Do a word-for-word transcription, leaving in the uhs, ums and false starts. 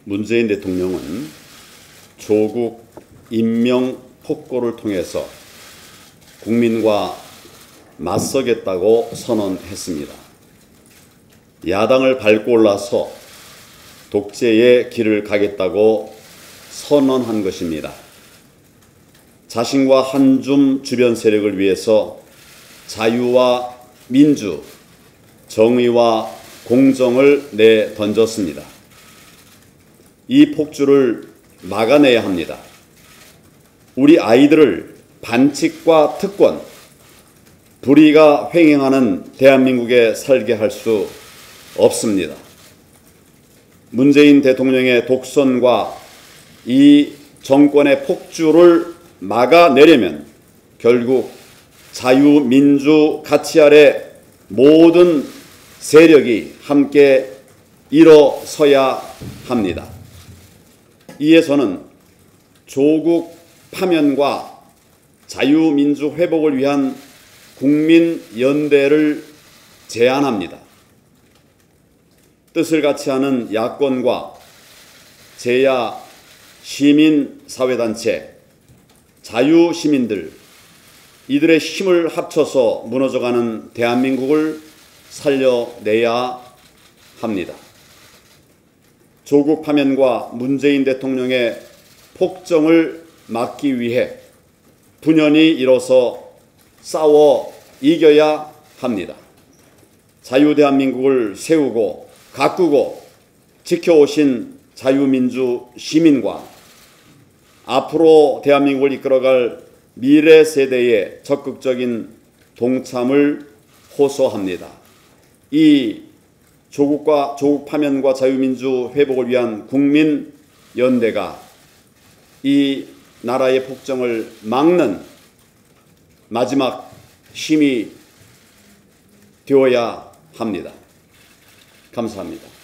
문재인 대통령은 조국 임명 폭거를 통해서 국민과 맞서겠다고 선언했습니다. 야당을 밟고 올라서 독재의 길을 가겠다고 선언한 것입니다. 자신과 한 줌 주변 세력을 위해서 자유와 민주, 정의와 공정을 내던졌습니다. 이 폭주를 막아내야 합니다. 우리 아이들을 반칙과 특권, 불의가 횡행하는 대한민국에 살게 할 수 없습니다. 문재인 대통령의 독선과 이 정권의 폭주를 막아내려면 결국 자유민주 가치 아래 모든 세력이 함께 일어서야 합니다. 이에 저는 조국 파면과 자유민주 회복을 위한 국민연대를 제안합니다. 뜻을 같이 하는 야권과 제야 시민사회단체, 자유시민들, 이들의 힘을 합쳐서 무너져가는 대한민국을 살려내야 합니다. 조국 파면과 문재인 대통령의 폭정을 막기 위해 분연히 일어서 싸워 이겨야 합니다. 자유대한민국을 세우고 가꾸고 지켜오신 자유민주 시민과 앞으로 대한민국을 이끌어갈 미래 세대의 적극적인 동참을 호소합니다. 이 조국과 조국 파면과 자유민주 회복을 위한 국민 연대가 이 나라의 폭정을 막는 마지막 힘이 되어야 합니다. 감사합니다.